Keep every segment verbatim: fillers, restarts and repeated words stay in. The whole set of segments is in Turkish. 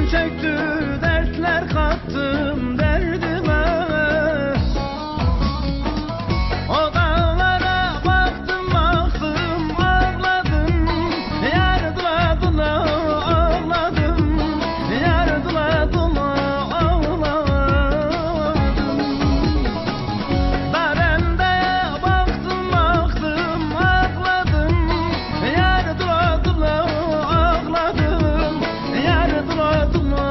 çöktü, dertler kattım derdime. O dağlara baktım baktım ağladım, yardıla dula ağladım, yardıla dula ağladım. Darendeye baktım baktım ağladım, yardıla dula ağladım, yardıla dula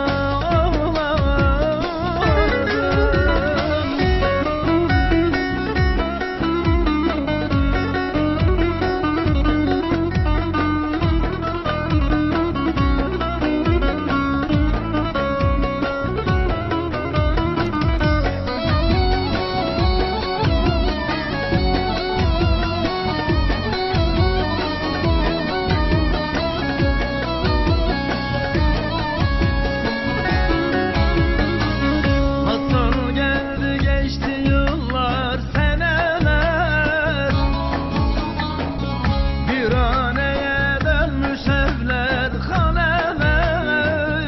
Nasıl geldi geçti yıllar seneler, viraneye dönmüş evler haneler.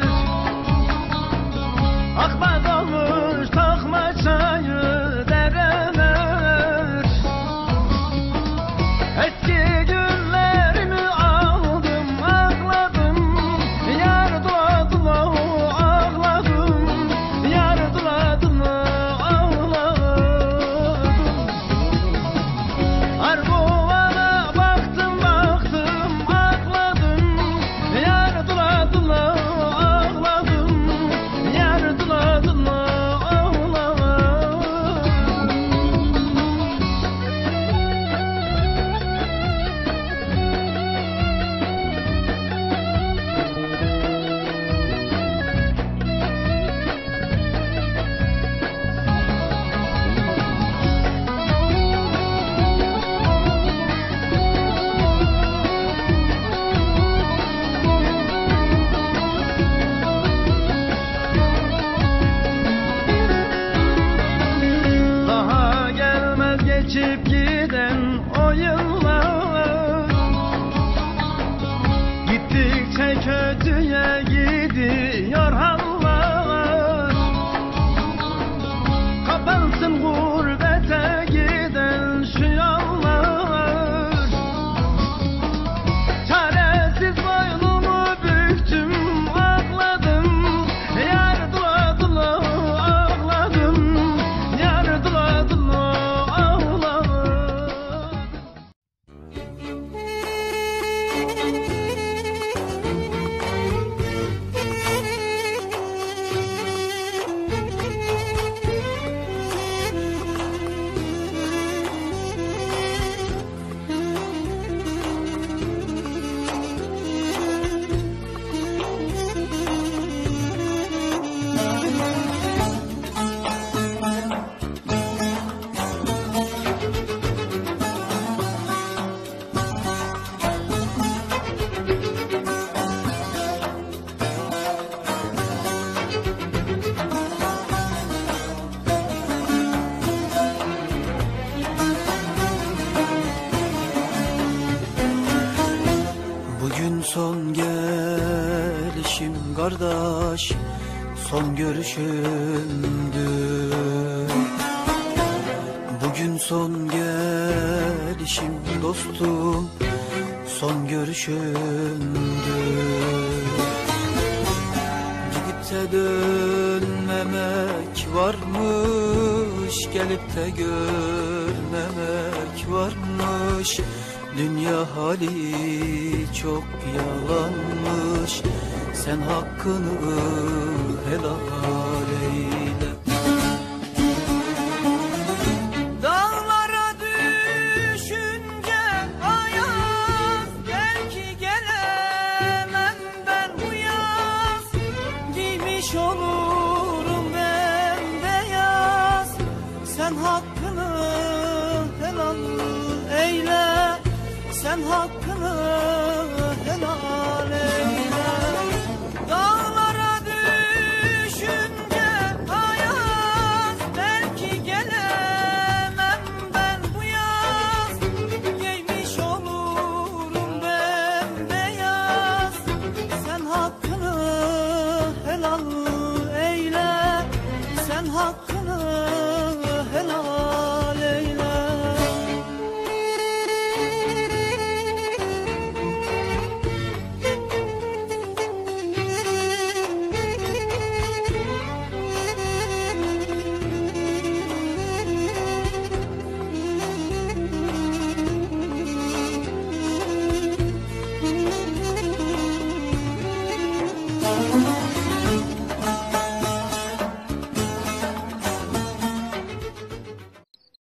Akbat olmuş takma çayı dereler. Eski günlerimi aldım ağladım, yardıla dula ağladım, yardıla dula ağladım. Arbuvana baktım baktım ağladım, yardıla dula ağladım, yardıla dula Daha gelmez geçip giden o yıllar, gittikçe kötüye gidiyor hallar. Kapansın gurbete giden şu yollar. Çaresiz boynumu büktüm ağladım, yardıla dula ağladım, yardıla dula ağladım. Bugün son gelişim kardeş, son görüşümdü. Bugün son gelişim dostum, son görüşümdü. Gidip de dönmemek varmış, gelip de görmemek varmış. Dünya hali çok yalanmış, sen hakkını helal eyle. Dağlara düşünce ayaz, belki gelemem ben bu yaz. Giymiş olurum bembeyaz, sen hakkını helal eyle. Sen hakkını